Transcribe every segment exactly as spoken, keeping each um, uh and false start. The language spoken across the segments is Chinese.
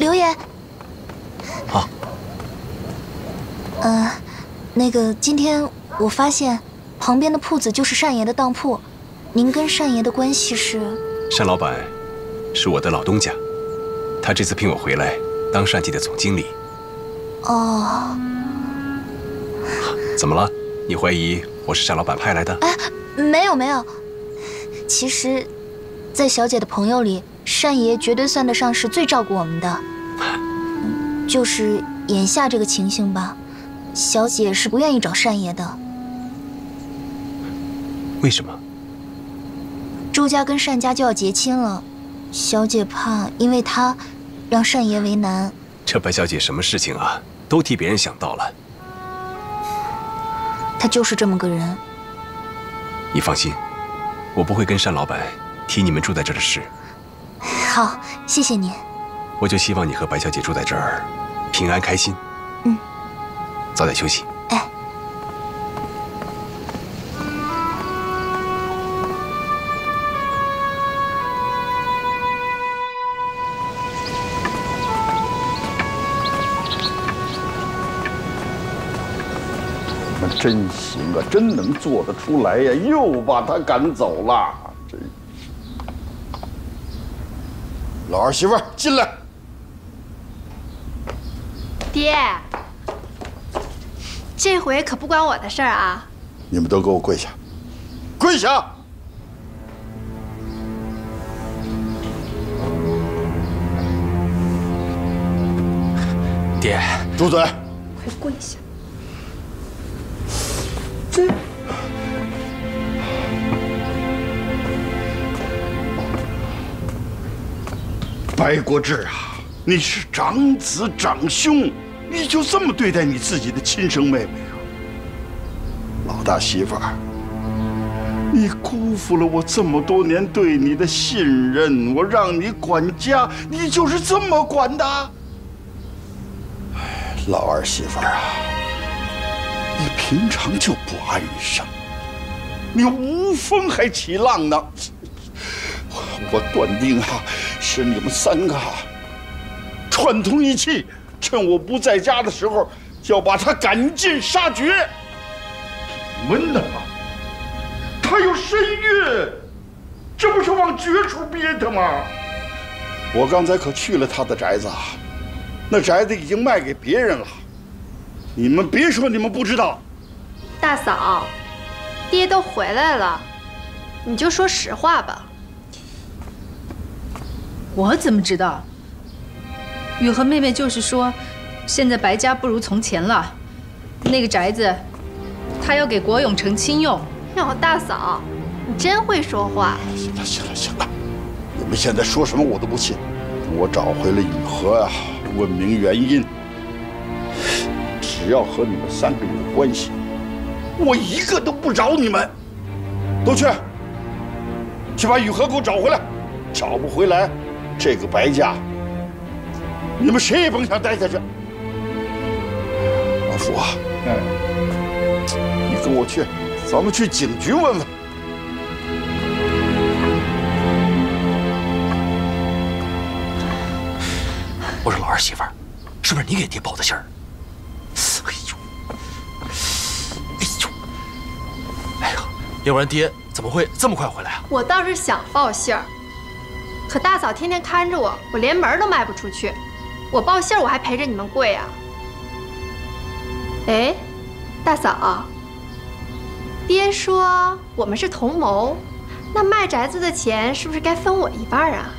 刘爷。 好。 呃，那个今天我发现旁边的铺子就是单爷的当铺，您跟单爷的关系是？ 单老板是我的老东家，他这次聘我回来当单记的总经理。 哦。 怎么了？你怀疑我是单老板派来的？ 哎，没有没有。其实，在小姐的朋友里，单爷绝对算得上是最照顾我们的。就是眼下这个情形吧，小姐是不愿意找单爷的。 为什么？ 周家跟单家就要结亲了，小姐怕因为他让单爷为难。 这白小姐什么事情啊，都替别人想到了。 她就是这么个人。 你放心，我不会跟单老板提你们住在这儿的事。 好，谢谢您。 我就希望你和白小姐住在这儿，平安开心。 嗯， 早点休息。 哎。 你们真行啊，真能做得出来呀！又把他赶走了。这老儿媳妇进来。 爹，这回可不关我的事儿啊！ 你们都给我跪下，跪下！ 爹， 住嘴！ 快跪下！ 这白国志啊，你是长子长兄，你就这么对待你自己的亲生妹妹啊？老大媳妇儿，你辜负了我这么多年对你的信任，我让你管家，你就是这么管的？哎，老二媳妇儿啊，你平常就不安生，你无风还起浪呢。我断定啊，是你们三个串通一气，趁我不在家的时候，就要把他赶尽杀绝。闻的吗？他有身孕，这不是往绝处憋他吗？我刚才可去了他的宅子，那宅子已经卖给别人了。你们别说你们不知道。 大嫂，爹都回来了，你就说实话吧。 我怎么知道？雨禾妹妹就是说，现在白家不如从前了，那个宅子，她要给国永成亲用。 哟，大嫂，你真会说话。 行了行了行了，你们现在说什么我都不信。等我找回了雨禾啊，问明原因，只要和你们三个有关系，我一个都不饶你们。都去，去把雨禾给我找回来。找不回来，这个白家，你们谁也甭想待下去。老叔啊，哎，你跟我去，咱们去警局问问。 我说老二媳妇儿，是不是你给爹报的信儿？哎呦，哎呦，哎呀，要不然爹怎么会这么快回来啊？ 我倒是想报信儿，可大嫂天天看着我，我连门都迈不出去。我报信儿我还陪着你们跪啊？哎，大嫂，爹说我们是同谋，那卖宅子的钱是不是该分我一半啊？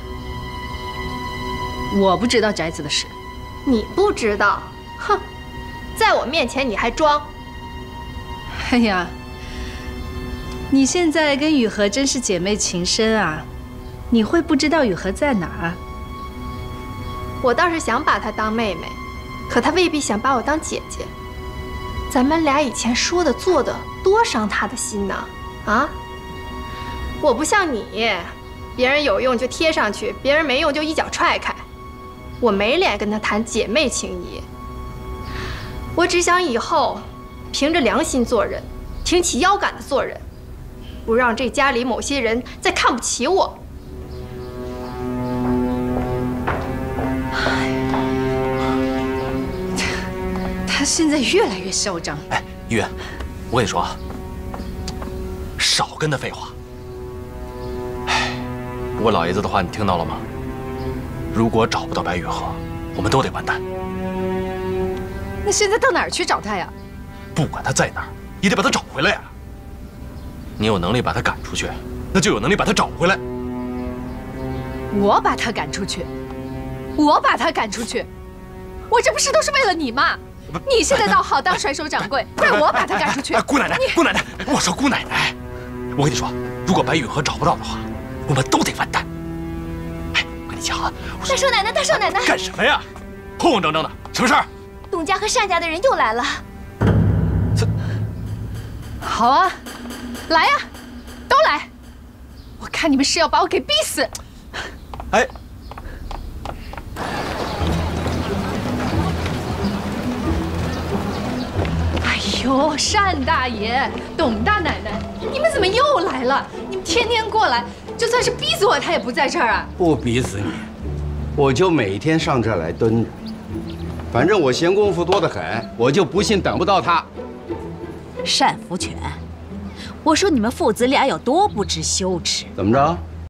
我不知道宅子的事。 你不知道？哼，在我面前你还装？ 哎呀，你现在跟雨禾真是姐妹情深啊！你会不知道雨禾在哪儿？ 我倒是想把她当妹妹，可她未必想把我当姐姐。咱们俩以前说的做的，多伤她的心呐！啊，我不像你，别人有用就贴上去，别人没用就一脚踹开。我没脸跟她谈姐妹情谊。我只想以后凭着良心做人，挺起腰杆的做人，不让这家里某些人再看不起我。哎。 现在越来越嚣张。 哎，玉云，我跟你说啊，少跟他废话。哎，不过老爷子的话你听到了吗？如果找不到白雨荷，我们都得完蛋。 那现在到哪儿去找他呀？ 不管他在哪儿，也得把他找回来呀。你有能力把他赶出去，那就有能力把他找回来。 我把他赶出去，我把他赶出去，我这不是都是为了你吗？你现在倒好当甩手掌柜，怪我把他赶出去。 哎，姑奶奶，姑奶奶，我说姑奶奶，我跟你说，如果白雨荷找不到的话，我们都得完蛋。哎，我跟你讲啊， 大少奶奶，大少奶奶， 干什么呀？慌慌张张的，什么事儿？ 董家和单家的人又来了。 这， 好啊，来呀，都来！我看你们是要把我给逼死。 哎。 哎呦，单大爷、董大奶奶，你们怎么又来了？你们天天过来，就算是逼死我，他也不在这儿啊！ 不逼死你，我就每天上这儿来蹲着。反正我闲工夫多得很，我就不信等不到他。 单福全，我说你们父子俩有多不知羞耻！ 怎么着？